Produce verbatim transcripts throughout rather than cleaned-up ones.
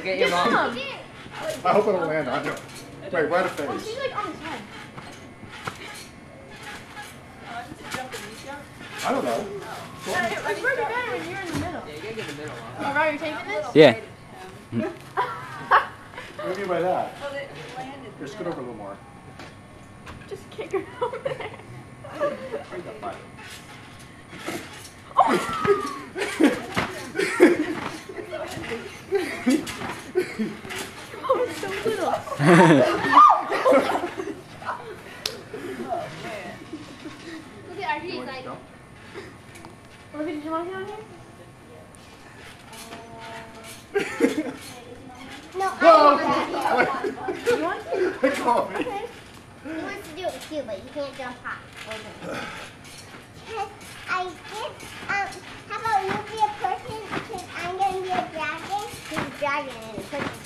get your mom. I hope it'll land on you. Wait, right a face. Oh, she's like on his head. I don't know. It's working better when you're in the middle. Yeah, you gotta get in the middle. Huh? Oh, Rob, you're taking this? Yeah. What do you mean by that? Here, scoot over a little more. Just kick her over there. Bring that butt. Oh, it's so little. Look at R G's like. Olivia, did you want to get on here? No, I Whoa! don't want to. You want to? Come on. He wants to do it with you, but you can't jump high. Okay. I guess, um, how about you be a person, because I'm going to be a dragon? He's a dragon and a person.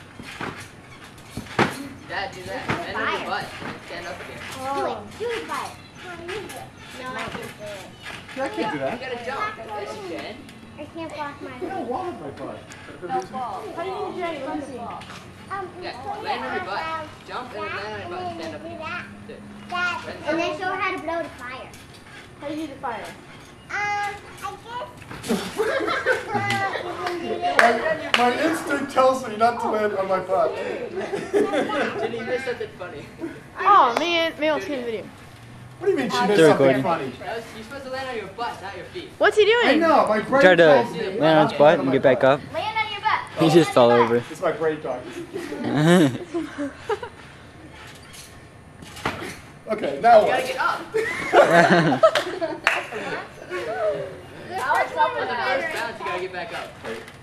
Dad, do that. Bend on your butt. Stand up again. Do it. Do it, but. No, I can't do it. Yeah, I can't do that. You gotta jump. Yes, you can. I can't block my I don't want my butt. Don't fall. How do you do dragon? Let me see. Um, Yeah, land on your butt. Jump and then land on your butt and stand up do again. that, Good. that, and then show her how to blow the fire. How do you do the fire? Um, I guess. uh, you can do this. My, my instinct tells me not to land on my butt. Did you miss something funny? Oh, man. Maybe I'll see the video. What do you mean she They're did something recording. funny? That was, you're supposed to land on your butt, not your feet. What's he doing? I know, my brain Try to tells me land on his butt and get back up. Land on your butt. He just fell over. It's my brain talking. Okay, now You gotta what? get up. Alex, On the first bounce, you gotta get back up.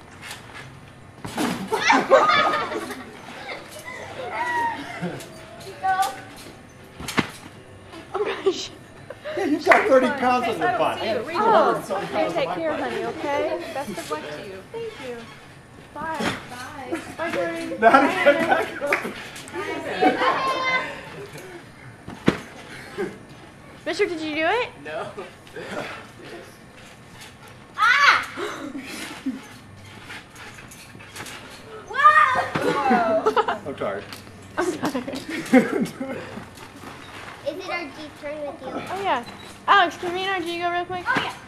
Oh, gosh. Yeah, you've got thirty pounds on your butt. Oh, two hundred something okay, pounds take on my care, butt. honey, okay? Best of luck to you. Thank you. Bye. Bye. Bye, Jordan. Now to get back up. Mister, did you do it? No. Ah! Whoa! I'm tired. I'm tired. Is it our G turn with you? Oh, yeah. Alex, can me and R G go real quick? Oh, yeah.